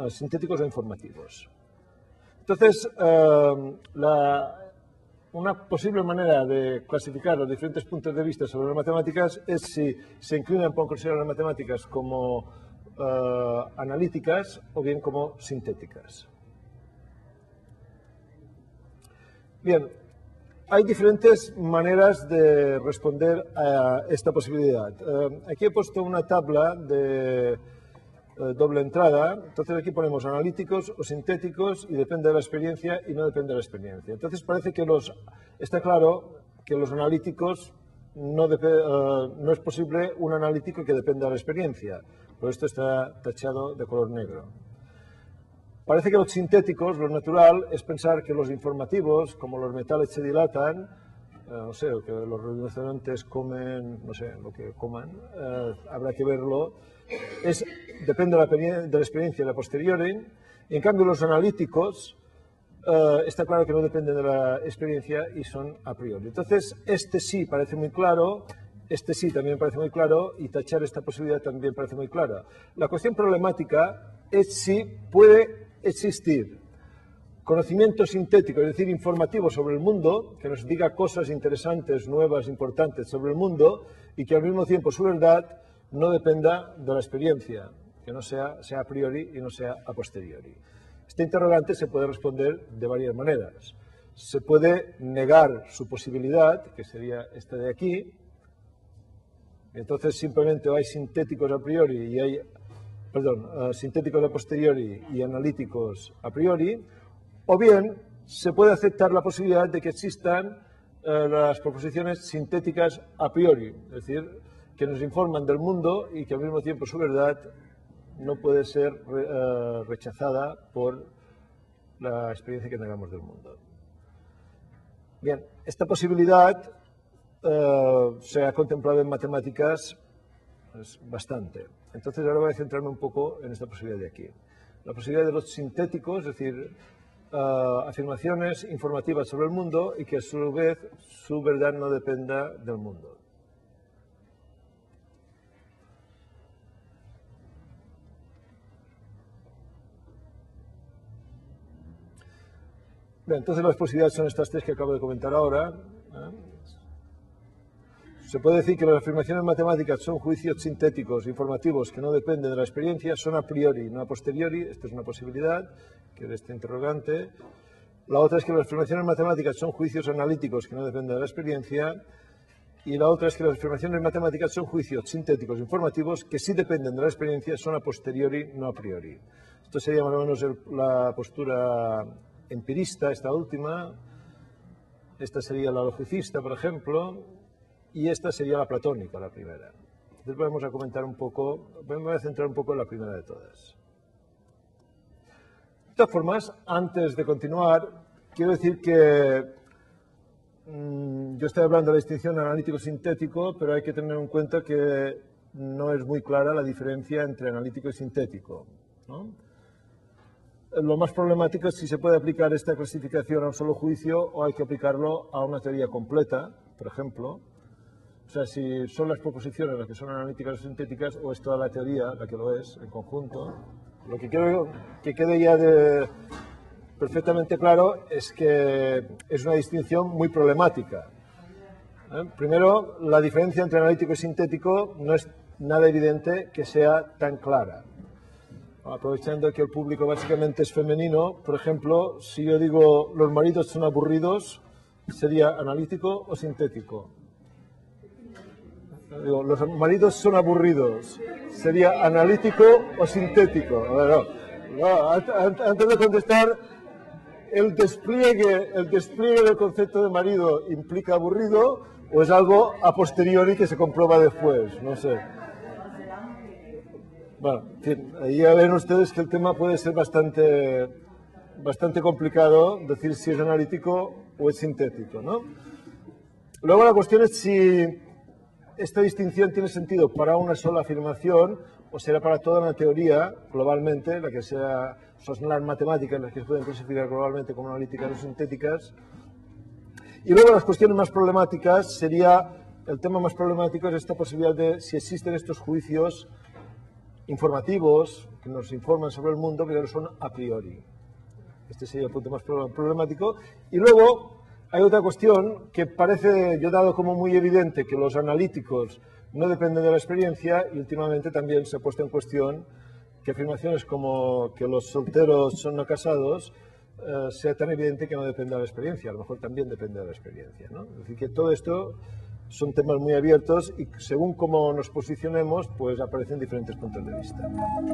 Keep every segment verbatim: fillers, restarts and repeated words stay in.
uh, sintéticos o informativos. Entonces, uh, la, una posible manera de clasificar los diferentes puntos de vista sobre las matemáticas es si se inclinan por considerar las matemáticas como uh, analíticas o bien como sintéticas. Bien, hay diferentes maneras de responder a esta posibilidad. Uh, aquí he puesto una tabla de uh, doble entrada. Entonces aquí ponemos analíticos o sintéticos y depende de la experiencia y no depende de la experiencia. Entonces parece que los, está claro que los analíticos no, uh, no es posible un analítico que dependa de la experiencia. Por esto está tachado de color negro. Parece que los sintéticos, lo natural, es pensar que los informativos, como los metales se dilatan, eh, no sé, que los rinocerontes comen, no sé, lo que coman, eh, habrá que verlo, es, depende de la, de la experiencia de la posteriori. En cambio, los analíticos, eh, está claro que no dependen de la experiencia y son a priori. Entonces, este sí parece muy claro, este sí también parece muy claro, y tachar esta posibilidad también parece muy clara. La cuestión problemática es si puede existir conocimiento sintético, es decir, informativo sobre el mundo, que nos diga cosas interesantes, nuevas, importantes sobre el mundo, y que al mismo tiempo su verdad no dependa de la experiencia, que no sea, sea a priori y no sea a posteriori. Este interrogante se puede responder de varias maneras. Se puede negar su posibilidad, que sería esta de aquí, entonces simplemente hay sintéticos a priori y hay perdón, uh, sintéticos a posteriori y analíticos a priori, o bien se puede aceptar la posibilidad de que existan uh, las proposiciones sintéticas a priori, es decir, que nos informan del mundo y que al mismo tiempo su verdad no puede ser uh, rechazada por la experiencia que tengamos del mundo. Bien, esta posibilidad uh, se ha contemplado en matemáticas pues, bastante. Entonces ahora voy a centrarme un poco en esta posibilidad de aquí. La posibilidad de los sintéticos, es decir, uh, afirmaciones informativas sobre el mundo y que a su vez su verdad no dependa del mundo. Bien, entonces las posibilidades son estas tres que acabo de comentar ahora. ¿eh? Se puede decir que las afirmaciones matemáticas son juicios sintéticos, informativos, que no dependen de la experiencia, son a priori, no a posteriori. Esta es una posibilidad, que es este interrogante. La otra es que las afirmaciones matemáticas son juicios analíticos, que no dependen de la experiencia. Y la otra es que las afirmaciones matemáticas son juicios sintéticos, informativos, que sí dependen de la experiencia, son a posteriori, no a priori. Esto sería más o menos el, la postura empirista, esta última. Esta sería la logicista, por ejemplo. Y esta sería la platónica, la primera. Entonces vamos a comentar un poco, me voy a centrar un poco en la primera de todas. De todas formas, antes de continuar, quiero decir que mmm, yo estoy hablando de la distinción analítico-sintético, pero hay que tener en cuenta que no es muy clara la diferencia entre analítico y sintético, ¿no? Lo más problemático es si se puede aplicar esta clasificación a un solo juicio o hay que aplicarlo a una teoría completa, por ejemplo. O sea, si son las proposiciones las que son analíticas o sintéticas, o es toda la teoría la que lo es, en conjunto. Lo que quiero que quede ya de perfectamente claro es que es una distinción muy problemática. ¿Eh? Primero, la diferencia entre analítico y sintético no es nada evidente que sea tan clara. Aprovechando que el público básicamente es femenino, por ejemplo, si yo digo los maridos son aburridos, ¿sería analítico o sintético? Digo, los maridos son aburridos. ¿Sería analítico o sintético? No, no, antes de contestar, ¿el despliegue, ¿el despliegue del concepto de marido implica aburrido o es algo a posteriori que se comprueba después? No sé. Bueno, en fin, ahí ya ven ustedes que el tema puede ser bastante, bastante complicado, decir si es analítico o es sintético, ¿no? Luego la cuestión es si esta distinción tiene sentido para una sola afirmación o será para toda una teoría globalmente, la que sea, son las matemáticas las que se pueden clasificar globalmente como analíticas o sintéticas. Y luego las cuestiones más problemáticas sería, el tema más problemático es esta posibilidad de si existen estos juicios informativos, que nos informan sobre el mundo, pero son a priori. Este sería el punto más problemático. Y luego hay otra cuestión que parece, yo he dado como muy evidente, que los analíticos no dependen de la experiencia, y últimamente también se ha puesto en cuestión que afirmaciones como que los solteros son no casados eh, sea tan evidente que no depende de la experiencia. A lo mejor también depende de la experiencia, ¿no? Es decir, que todo esto son temas muy abiertos y según cómo nos posicionemos, pues aparecen diferentes puntos de vista.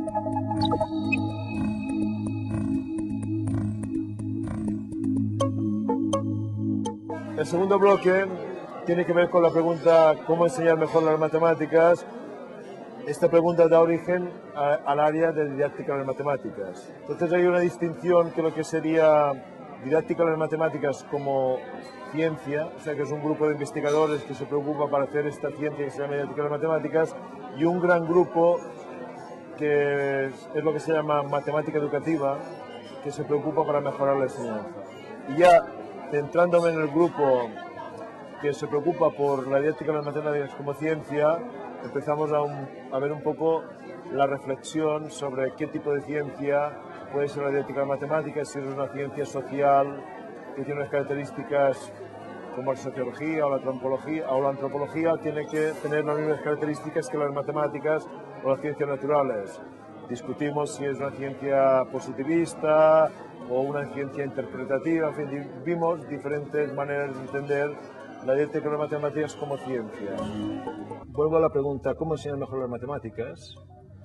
El segundo bloque tiene que ver con la pregunta ¿cómo enseñar mejor las matemáticas? Esta pregunta da origen a, al área de didáctica de las matemáticas. Entonces hay una distinción que lo que sería didáctica de las matemáticas como ciencia, o sea que es un grupo de investigadores que se preocupa para hacer esta ciencia que se llama didáctica de las matemáticas, y un gran grupo que es, es lo que se llama matemática educativa, que se preocupa para mejorar la enseñanza. Y ya centrándome en el grupo que se preocupa por la didáctica de las matemáticas como ciencia, empezamos a, un, a ver un poco la reflexión sobre qué tipo de ciencia puede ser la didáctica de las matemáticas, si es una ciencia social que tiene unas características como la sociología o la antropología, o la antropología tiene que tener las mismas características que las matemáticas o las ciencias naturales. Discutimos si es una ciencia positivista o una ciencia interpretativa, en fin, vimos diferentes maneras de entender la didáctica de las matemáticas como ciencia. Vuelvo a la pregunta, ¿cómo enseñar mejor las matemáticas?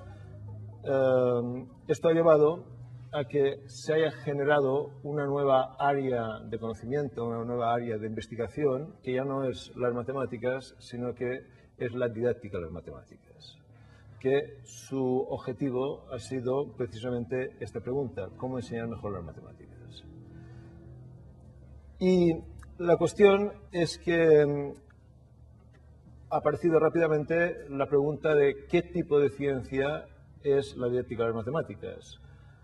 Eh, esto ha llevado a que se haya generado una nueva área de conocimiento, una nueva área de investigación, que ya no es las matemáticas, sino que es la didáctica de las matemáticas, que su objetivo ha sido precisamente esta pregunta, ¿cómo enseñar mejor las matemáticas? Y la cuestión es que ha aparecido rápidamente la pregunta de qué tipo de ciencia es la didáctica de las matemáticas.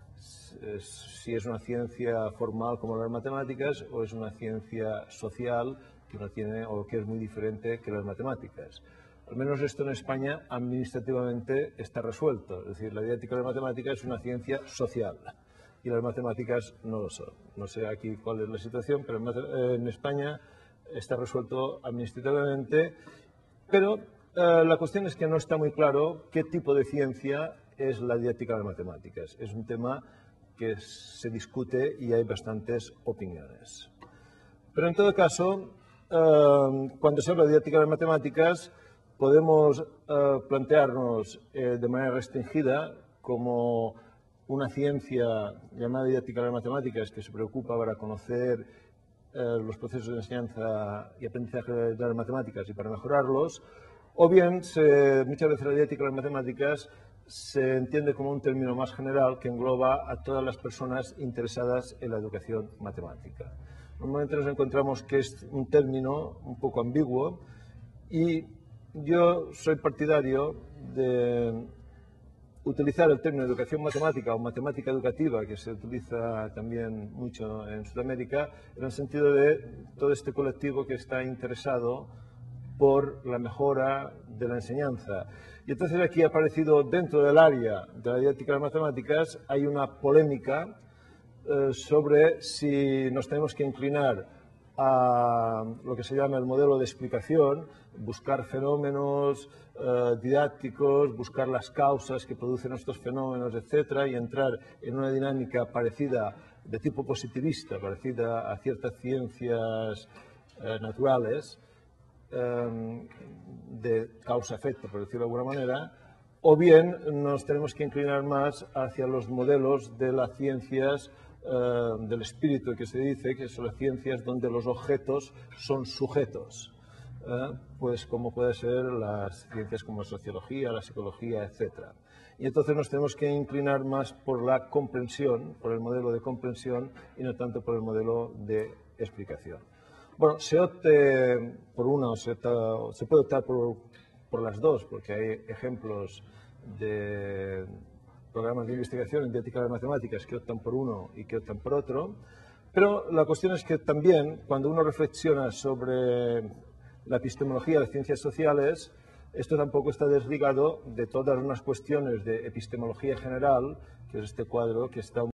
Si es una ciencia formal como las matemáticas o es una ciencia social que no tiene o que es muy diferente que las matemáticas. Al menos esto en España administrativamente está resuelto. Es decir, la didáctica de las matemáticas es una ciencia social y las matemáticas no lo son. No sé aquí cuál es la situación, pero en España está resuelto administrativamente. Pero eh, la cuestión es que no está muy claro qué tipo de ciencia es la didáctica de las matemáticas. Es un tema que se discute y hay bastantes opiniones. Pero en todo caso, eh, cuando se habla de didáctica de las matemáticas, podemos eh, plantearnos eh, de manera restringida como una ciencia llamada didáctica de las matemáticas que se preocupa para conocer eh, los procesos de enseñanza y aprendizaje de las matemáticas y para mejorarlos, o bien se, muchas veces la didáctica de las matemáticas se entiende como un término más general que engloba a todas las personas interesadas en la educación matemática. Normalmente nos encontramos que es un término un poco ambiguo y yo soy partidario de utilizar el término educación matemática o matemática educativa, que se utiliza también mucho en Sudamérica, en el sentido de todo este colectivo que está interesado por la mejora de la enseñanza. Y entonces aquí ha aparecido dentro del área de la didáctica de las matemáticas, hay una polémica eh, sobre si nos tenemos que inclinar a lo que se llama el modelo de explicación, buscar fenómenos eh, didácticos, buscar las causas que producen estos fenómenos, etcétera, y entrar en una dinámica parecida, de tipo positivista, parecida a ciertas ciencias eh, naturales, de causa-efecto, por decirlo de alguna manera, o bien nos tenemos que inclinar más hacia los modelos de las ciencias eh, del espíritu, que se dice, que son las ciencias donde los objetos son sujetos, eh, pues como puede ser las ciencias como la sociología, la psicología, etcétera. Y entonces nos tenemos que inclinar más por la comprensión, por el modelo de comprensión y no tanto por el modelo de explicación. Bueno, se opte por una o se, opta, se puede optar por, por las dos, porque hay ejemplos de programas de investigación en didáctica de las matemáticas que optan por uno y que optan por otro, pero la cuestión es que también cuando uno reflexiona sobre la epistemología de las ciencias sociales, esto tampoco está desligado de todas unas cuestiones de epistemología general, que es este cuadro que está